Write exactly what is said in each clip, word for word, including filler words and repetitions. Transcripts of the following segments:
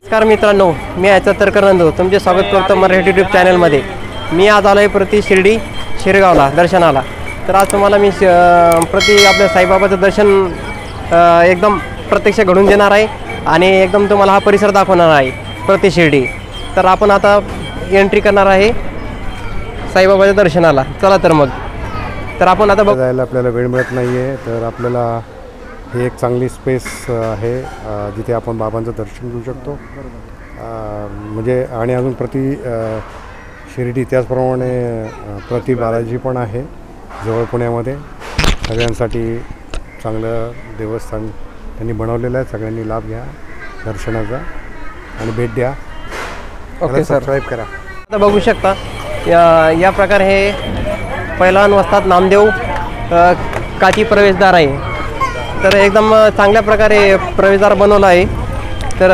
नमस्कार मित्रांनो, मी आहे सत्तरकर नंदू. तुमचे स्वागत करतो मराठी यूट्यूब चॅनलमध्ये. मी आज आलो आहे प्रति शिर्डी शिरगावला दर्शनाला. तर आज तुम्हाला मी प्रति आपल्या साईबाबाचं दर्शन एकदम प्रत्यक्ष घडून देणार आहे आणि एकदम तुम्हाला हा परिसर दाखवणार आहे प्रति शिर्डी. तर आपण आता एंट्री करणार आहे साईबाबाच्या दर्शनाला. चला तर मग. तर आपण आता जायला आपल्याला वेळ मिळत नाही आहे, तर आपल्याला ही एक चांगली स्पेस आहे जिथे आपण बाबांचं दर्शन घेऊ शकतो. म्हणजे आणि अजून प्रति शिर्डी त्याचप्रमाणे प्रति बालाजी पण आहे जवळ पुण्यामध्ये. सगळ्यांसाठी चांगलं देवस्थान त्यांनी बनवलेलं आहे. सगळ्यांनी लाभ घ्या दर्शनाचा आणि भेट द्या. ओके सर, सबस्क्राईब करा. आता बघू शकता या या प्रकारे हे पहिलवान वस्ताद नामदेव काची प्रवेशद्वार आहे. तर एकदम चांगल्या प्रकारे प्रवेशद्वार बनवला आहे. तर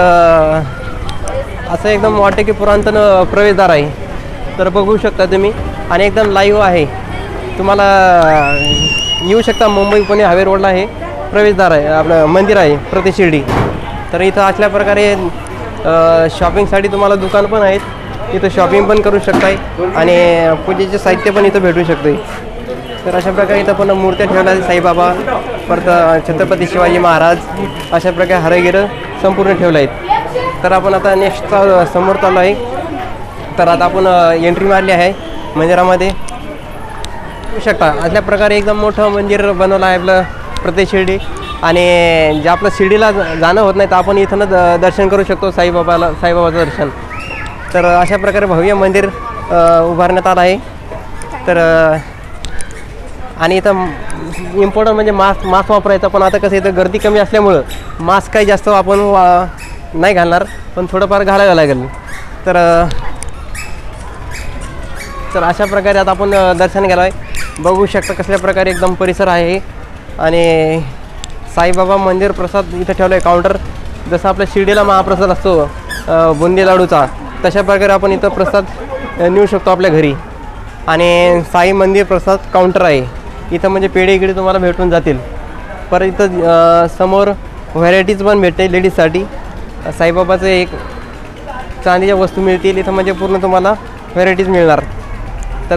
असं एकदम वाटतं की पुरातन प्रवेशद्वार आहे. तर बघू शकता तुम्ही आणि एकदम लाईव्ह आहे. तुम्हाला येऊ शकता. मुंबई पुणे हायवे रोडला हे प्रवेशद्वार आहे, आपलं मंदिर आहे प्रति शिर्डी. तर इथं अशा प्रकारे शॉपिंगसाठी तुम्हाला दुकान पण आहेत. इथं शॉपिंग पण करू शकताय आणि पूजेचे साहित्य पण इथं भेटू शकते. तर अशा प्रकारे इथं पण मूर्त्या ठेवल्या आहेत. साईबाबा, परत छत्रपती शिवाजी महाराज, अशा प्रकारे हरगिरं संपूर्ण ठेवलं आहेत. तर आपण आता नेक्स्ट समोर चाललो आहे. तर आता आपण एंट्री मारली आहे मंदिरामध्ये. होऊ शकता अशा प्रकारे एकदम मोठं मंदिर बनवलं आहे आपलं प्रति शिर्डी. आणि जे आपलं शिर्डीला जाणं होत नाही तर आपण इथूनच दर्शन करू शकतो साईबाबाला, साईबाबाचं दर्शन. तर अशा प्रकारे भव्य मंदिर उभारण्यात आलं आहे. तर आणि इथं इम्पॉर्टंट म्हणजे मास्क मास्क वापरायचा. पण आता कसं इथं गर्दी कमी असल्यामुळं मास्क काही जास्त आपण वा नाही घालणार, पण थोडंफार घालावं लागेल. तर तर अशा प्रकारे आता आपण दर्शन गेलो आहे. बघू शकता कसल्या प्रकारे एकदम परिसर आहे. आणि साईबाबा मंदिर प्रसाद इथं ठेवलं आहे काउंटर. जसं आपल्या शिर्डीला महाप्रसाद असतो बुंदी लाडूचा, तशा प्रकारे आपण इथं प्रसाद नेऊ शकतो आपल्या घरी. आणि साई मंदिर प्रसाद काउंटर आहे इथं. म्हणजे पेढे इकडे तुम्हाला भेटून जातील. परत इथं समोर व्हरायटीज पण भेटते लेडीजसाठी. साईबाबाचं एक चांदीच्या वस्तू मिळतील इथं. म्हणजे पूर्ण तुम्हाला व्हरायटीज मिळणार. तर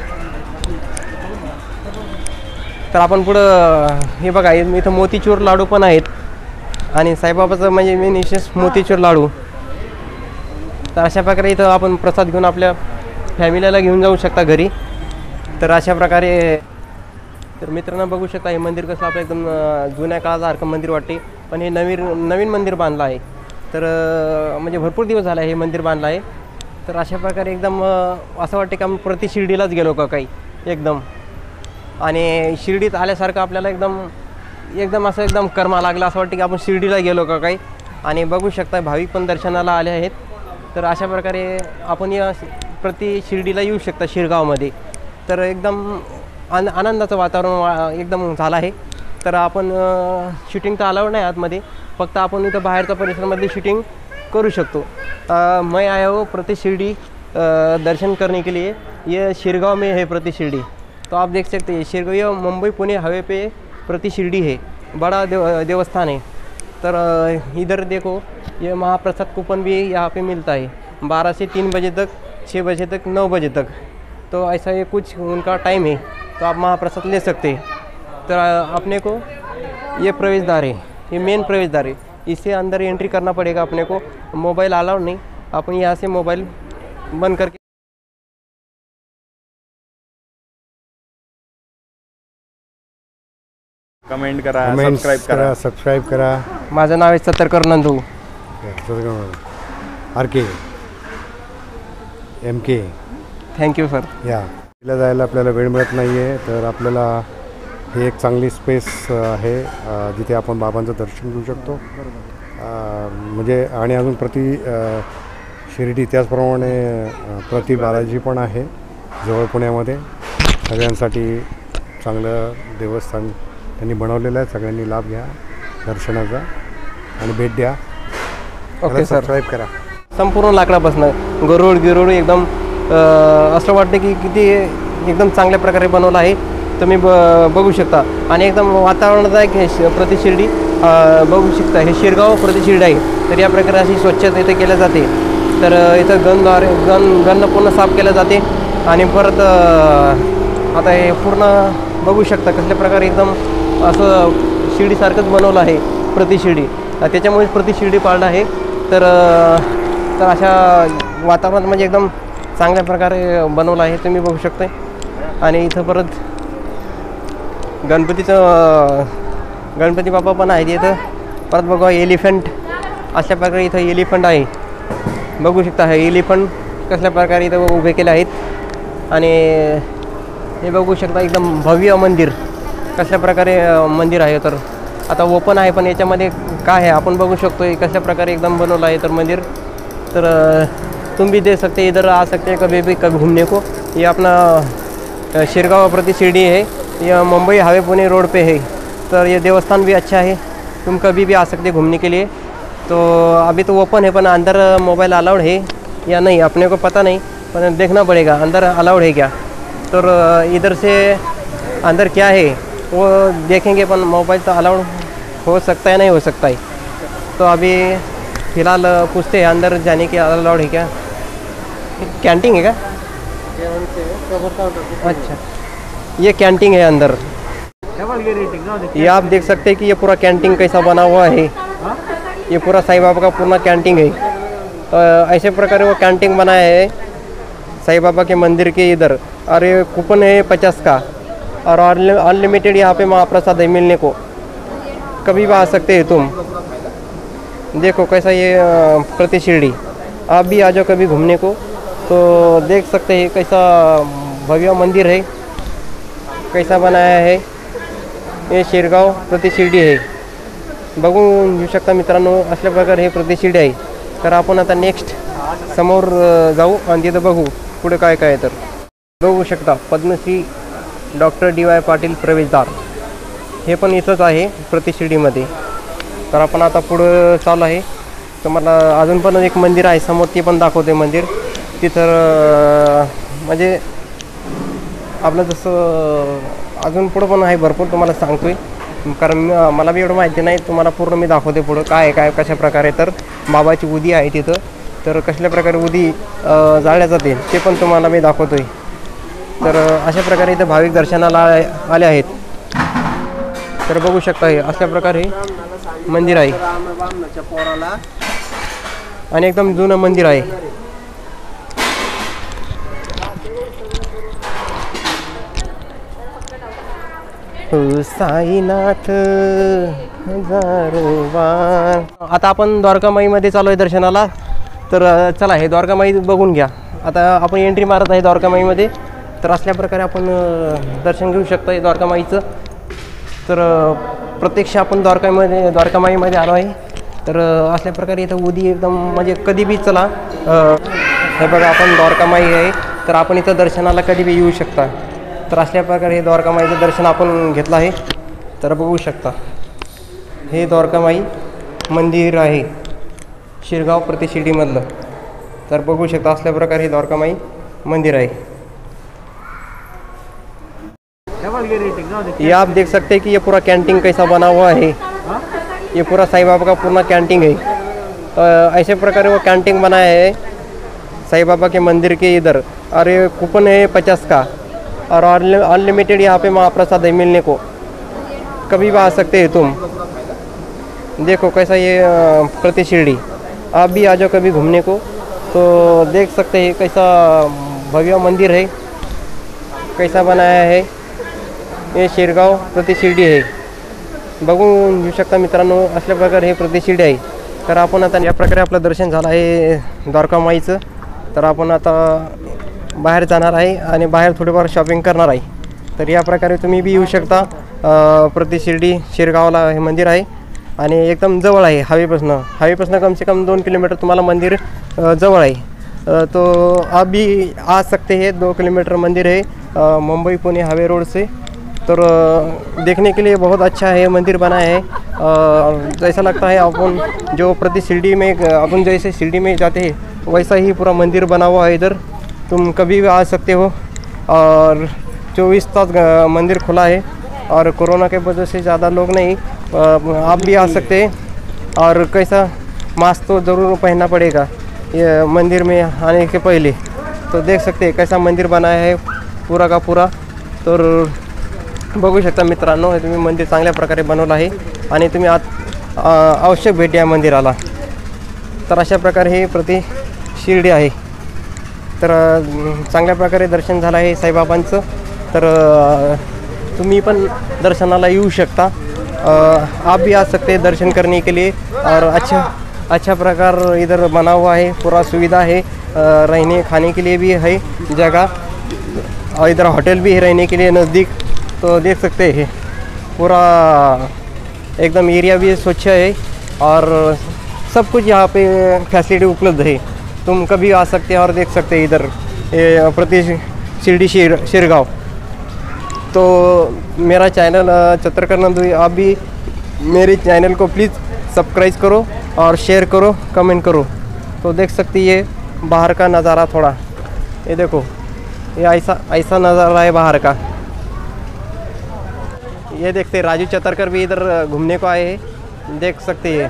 तर आपण पुढं हे बघा, इथं मोतीचूर लाडू पण आहेत. आणि साईबाबाचं म्हणजे मेन विशेष मोतीचूर लाडू. तर अशा प्रकारे इथं आपण प्रसाद घेऊन आपल्या फॅमिलीला घेऊन जाऊ शकता घरी. तर अशा प्रकारे तर मित्रांनो बघू शकता हे मंदिर कसं आपलं एकदम जुन्या काळासारखं मंदिर वाटते. पण हे नवीन नवीन मंदिर बांधलं आहे. तर म्हणजे भरपूर दिवस झाला हे मंदिर बांधलं आहे. तर अशा प्रकारे एकदम असं वाटते की आपण प्रति शिर्डीलाच गेलो का काही एकदम. आणि शिर्डीत आल्यासारखं आपल्याला एकदम एकदम असं एकदम कर्मा लागलं असं वाटतं की आपण शिर्डीला गेलो का काही. आणि बघू शकता भाविक पण दर्शनाला आले आहेत. तर अशा प्रकारे आपण या प्रति शिर्डीला येऊ शकता शिरगावमध्ये. तर एकदम आन आनंदाचं वातावरण एकदम झालं आहे. तर आपण शूटिंग तर अलाउड नाही आतमध्ये, फक्त आपण इथं बाहेरच्या परिसरामध्ये शूटिंग करू शकतो. मैं आया हो प्रति शिर्डी दर्शन करने के लिए. ये शिरगांव में है प्रति शिर्डी. तो आप देख सकते हैं शिरगांव ये मुंबई पुणे हाईवे पे प्रति शिर्डी है. बड़ा देव देवस्थान है. तर इधर देखो ये महाप्रसाद कूपन भी यहाँ पे मिलता है बारह से तीन बजे तक, छः बजे तक, नौ बजे तक. तो ऐसा ये कुछ उनका टाइम है. तो आप महाप्रसाद ले सकते हैं. तो अपने को ये प्रवेशद्वार है, ये मेन प्रवेशद्वार है. इससे अंदर एंट्री करना पड़ेगा अपने को. मोबाइल अलाउड नहीं. अपन यहाँ से मोबाइल बंद करके कमेंट करा, सबस्क्राईब करा. सबस्क्राईब करा. माझं नाव आहे Sattarkar Nandu. R K M K. Thank you sir. या तिला जायला आपल्याला वेळ मिळत नाही आहे, तर आपल्याला ही एक चांगली स्पेस आहे जिथे आपण बाबांचं दर्शन घेऊ शकतो. म्हणजे आणि अजून प्रति शिर्डी त्याचप्रमाणे प्रति बालाजी पण आहे जवळ पुण्यामध्ये. सगळ्यांसाठी चांगलं देवस्थान त्यांनी बनवलेलं आहे. सगळ्यांनी लाभ घ्या दर्शनाचा आणि भेट द्या. Okay sir. सबस्क्राईब करा. संपूर्ण लाकडापासून गरुड गिरुड एकदम असं वाटतं की किती एकदम चांगल्या प्रकारे बनवलं आहे. तुम्ही ब बघू शकता. आणि एकदम वातावरणात आहे की प्रति शिर्डी अ, बघू शकता हे शिरगाव प्रति शिर्डी आहे. तर या प्रकारे अशी स्वच्छता इथे केल्या जाते. तर अ, इथं गनद्वारे गन गननं पूर्ण साफ केलं जाते. आणि परत अ, आता हे पूर्ण बघू शकता कसल्या प्रकारे एकदम असं शिर्डीसारखंच बनवलं आहे प्रति शिर्डी. अ, त्याच्यामुळे प्रति शिर्डी पाळणं आहे. तर अ, तर अशा वातावरणात म्हणजे एकदम चांगल्या प्रकारे बनवलं आहे तुम्ही बघू शकता. आणि इथं परत गणपतीचं गणपती बाप्पा पण आहेत इथं. परत बघा एलिफंट अशा प्रकारे इथं एलिफंट आहे बघू शकता. हे एलिफंट कसल्या प्रकारे इथं उभे केले आहेत. आणि हे बघू शकता एकदम भव्य मंदिर कसल्या प्रकारे मंदिर आहे. तर आता ओपन आहे पण याच्यामध्ये काय आहे आपण बघू शकतो कसल्या प्रकारे एकदम बनवलं आहे तर मंदिर. तर तुम भी देख सकते इधर आ सकते हैं कभी भी कभी घूमने को. ये अपना शिरगांव प्रति शिर्डी है. यह मुंबई हाईवे पुणे रोड पे है. तर ये देवस्थान भी अच्छा है. तुम कभी भी आ सकते घूमने के लिए. तो अभी तो ओपन है पण अंदर मोबाइल अलाउड है या नहीं अपने को पता नहीं पर देखना पड़ेगा अंदर अलाउड है क्या. तो इधर से अंदर क्या है वो देखेंगे पण मोबाइल तो अलाउड हो सकता है नहीं हो सकता है. तो अभी फ़िलहाल पूछते हैं अंदर जाने के अलाउड है क्या. कैंटीन है क्या. अच्छा ये कैंटीन है अंदर. ये आप देख सकते हैं कि ये पूरा कैंटीन कैसा बना हुआ है. ये पूरा साईं बाबा का पूर्ण कैंटीन है. तो ऐसे प्रकार वो कैंटीन बनाया है साईं बाबा के मंदिर के इधर. और ये कूपन है पचास का और अनलिमिटेड यहाँ पे महाप्रसाद है मिलने को. कभी भी आ सकते हैं तुम. देखो कैसा ये प्रति शिर्डी आप भी आ जाओ कभी घूमने को. तो देख सकते हैं कैसा भव्य मंदिर है कैसा बनाया है. हे शिरगाव प्रति शिर्डी आहे बघून घेऊ शकता मित्रांनो. अशा प्रकारे हे प्रति शिर्डी आहे. तर आपण आता नेक्स्ट समोर जाऊ आणि तिथं बघू पुढे काय काय. तर बघू शकता Padmashri doctor D Y Patil प्रवेशद्वार हे पण इथंच आहे प्रति शिर्डीमध्ये. तर आपण आता पुढं चालू आहे. तर मला अजून पण एक मंदिर आहे समोर ते पण दाखवते मंदिर. तिथं म्हणजे आपलं जसं अजून पुढं पण आहे भरपूर तुम्हाला सांगतो आहे कारण मला बी एवढं माहिती नाही. तुम्हाला पूर्ण मी दाखवते पुढं काय आहे काय कशा प्रकारे. तर बाबाची उदी आहे तिथं. तर कसल्या प्रकारे उदी जाळल्या जाते ते पण तुम्हाला मी दाखवतो आहे. तर अशा प्रकारे इथं भाविक दर्शनाला आले आहेत. तर बघू शकता हे अशा प्रकारे मंदिर आहे आणि एकदम जुनं मंदिर आहे. साईनाथ हजारो वार. आता आपण द्वारकामाईमध्ये चालू आहे दर्शनाला. तर चला हे द्वारकामाई बघून घ्या. आता आपण एंट्री मारत आहे द्वारकामाईमध्ये. तर असल्या प्रकारे आपण दर्शन घेऊ शकतो द्वारकामाईचं. तर प्रत्यक्ष आपण द्वारकामध्ये द्वारकामाईमध्ये आलो आहे. तर असल्या प्रकारे इथं उदी एकदम म्हणजे कधी बी चला. हे बघा आपण द्वारकामाई आहे. तर आपण इथं दर्शनाला कधी बी येऊ शकता. तर अशा प्रकारे हे द्वारकामाईचं दर्शन आपण घेतलं आहे. तर बघू शकता हे द्वारकामाई मंदिर आहे शिरगाव प्रति शिर्डीमधलं. तर बघू शकता असल्या प्रकारे हे द्वारकामाई मंदिर आहे. ये आप देख सकते हैं कि ये पूरा कैंटीन कैसा बना हुआ है. ये पूरा साईं बाबा का पूर्ण कैंटीन है. तो ऐसे प्रकार वो कैंटीन बनाया है साईं बाबा के मंदिर के इधर. और ये कूपन है पचास का और अनलिमिटेड यहाँ पे महाप्रसाद है मिलने को. कभी भी आ सकते हैं तुम. देखो कैसा ये प्रति शिर्डी आप भी आ जाओ कभी घूमने को. तो देख सकते हैं कैसा भव्य मंदिर है कैसा बनाया है. हे शिरगाव प्रति शिर्डी आहे बघून घेऊ शकता मित्रांनो. असल्या प्रकारे हे प्रति शिर्डी आहे. तर आपण आता या प्रकारे आपलं दर्शन झालं आहे द्वारकामाईचं. तर आपण आता बाहेर जाणार आहे आणि बाहेर थोडीफार शॉपिंग करणार आहे. तर या प्रकारे तुम्ही बी येऊ शकता. प्रति शिर्डी शिरगावला हे मंदिर आहे आणि एकदम जवळ आहे हायवेपासून. हायवेपासून कम से कम दोन किलोमीटर तुम्हाला मंदिर जवळ आहे. तो आप भी आ सकते हैं. दो किलोमीटर मंदिर है मुंबई पुणे हाईवे रोड से. तो देखने के लिए बहुत अच्छा है मंदिर बना है. जैसा लगता है अपन जो प्रति शिर्डी में अपन जैसे शिर्डी में जाते हैं वैसा ही पूरा मंदिर बना हुआ है इधर. तुम कभी भी आ सकते हो. और चौबीस तास मंदिर खुला है और कोरोना के वजह से ज़्यादा लोग नहीं आप भी आ सकते हैं। और कैसा मास्क तो ज़रूर पहनना पड़ेगा ये मंदिर में आने के पहले। तो देख सकते हैं कैसा मंदिर बनाया है पूरा का पूरा। तर बघू शकता मित्रांनो, हे तुम्ही मंदिर चांगल्या प्रकारे बनवलं आहे आणि तुम्ही आत अवश्य भेट द्या मंदिराला। तर अशा प्रकारे हे प्रति शिर्डी आहे। तर चांगल्या प्रकारे दर्शन झालं आहे साईबाबांचं। तर तुम्ही पण दर्शनाला येऊ शकता। आप भी आ सकते हैं दर्शन करने के लिए। और अच्छा अच्छा प्रकार इधर बना हुआ है, पूरा सुविधा है, रहने खाने के लिए भी है जगह, और इधर होटल भी है रहने के लिए नज़दीक। तो देख सकते हैं पूरा एकदम एरिया भी स्वच्छ है और सब कुछ यहाँ पे फैसिलिटी उपलब्ध है। तुम कभी आ सकते हैं और देख सकते हैं इधर ये प्रति शिरडी शिर शिरगांव। तो मेरा चैनल चित्रकर नंदू, आप भी मेरे चैनल को प्लीज़ सब्सक्राइब करो और शेयर करो, कमेंट करो। तो देख सकती है बाहर का नज़ारा थोड़ा, ये देखो ये ऐसा ऐसा नज़ारा है बाहर का। ये देखते राजू चतरकर भी इधर घूमने को आए हैं, देख सकते हैं।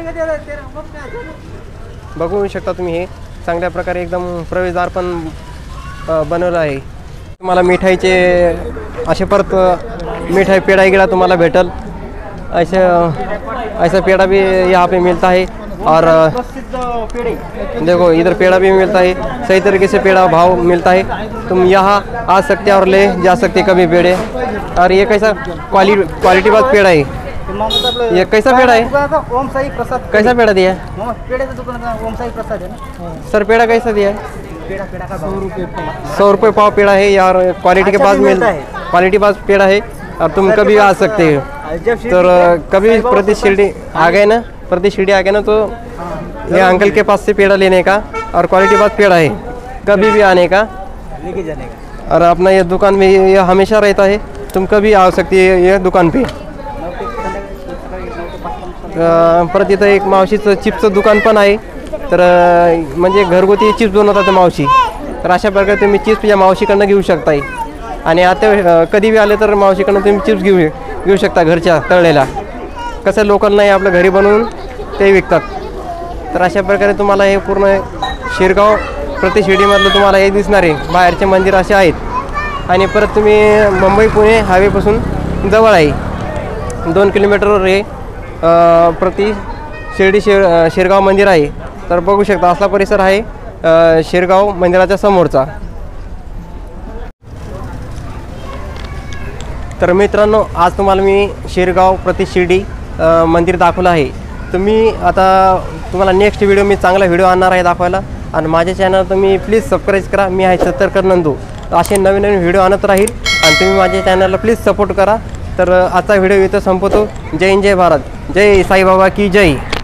बघू शकता तुम्ही हे चांगल्या प्रकारे एकदम प्रवेशद्वार पण बनवलं आहे। तुम्हाला मिठाईचे असे परत मिठाई पेड़ा गिड़ा तुम्हाला भेटल। ऐसे ऐसा पेड़ा भी यहाँ पे मिलता है। और देखो इधर पेड़ा भी मिलता है, सही तरीके से पेड़ा भाव मिलता है। तुम यहाँ आ सकते और ले जा सकते कभी पेड़े। और ये कैसा क्वालिटी क्वालिटी बात पेड़ा है, ये कैसा पेड़ा है? ओम साई प्रसाद कैसा पेड़ा दिया है? पेड़े की दुकान का ओम साई प्रसाद है ना। सर पेड़ा कैसा दिया है? पेड़ा पेड़ा का सौ रुपये सौ रुपये पाव पेड़ा है यार। क्वालिटी के अच्छा पास भी मिल मिलता है। क्वालिटी पास पेड़ा है और तुम कभी आ सकते हो। तो कभी प्रति शिरडी आ गए ना, प्रति शिरडी आ गए ना, तो ये अंकल के पास से पेड़ा लेने का और क्वालिटी बात पेड़ा है, कभी भी आने का लेके जाने का। और अपना ये दुकान में ये हमेशा रहता है, तुम कभी आ सकती है ये दुकान पे। परत इथं एक मावशीचं चिप्सचं दुकान पण आहे। तर म्हणजे घरगुती चिप्स बनवतात मावशी। तर अशा प्रकारे तुम्ही चिप्स या मावशीकडनं घेऊ शकताय। आणि आता कधी भी आले तर मावशीकडनं तुम्ही चिप्स घेऊ घेऊ शकता घरच्या तळलेला। कसं लोकल नाही, आपल्या घरी बनवून ते विकतात। तर अशा प्रकारे तुम्हाला हे पूर्ण शिरगाव प्रति शिर्डीमधलं तुम्हाला हे दिसणार आहे। बाहेरचे मंदिर असे आहेत आणि परत तुम्ही मुंबई पुणे हायवेपासून जवळ आहे, दोन किलोमीटरवर हे प्रति शिर्डी शिर शिरगाव मंदिर आहे। तर बघू शकता असला परिसर आहे शिरगाव मंदिराच्या समोरचा। तर मित्रांनो, आज तुम्हाला मी शिरगाव प्रति शिर्डी मंदिर दाखवलं आहे। तुम्ही आता तुम्हाला नेक्स्ट व्हिडिओ मी चांगला व्हिडिओ आणणार आहे दाखवायला। आणि माझ्या चॅनल तुम्ही प्लीज सबस्क्राईब करा, मी आहे चित्रकर नंदू। असे नवीन नवीन व्हिडिओ आणत राहील आणि तुम्ही माझ्या चॅनलला प्लीज सपोर्ट करा। तर आजचा व्हिडिओ इथं संपवतो। जय हिंद, जय भारत, जय साईबाबा की जय।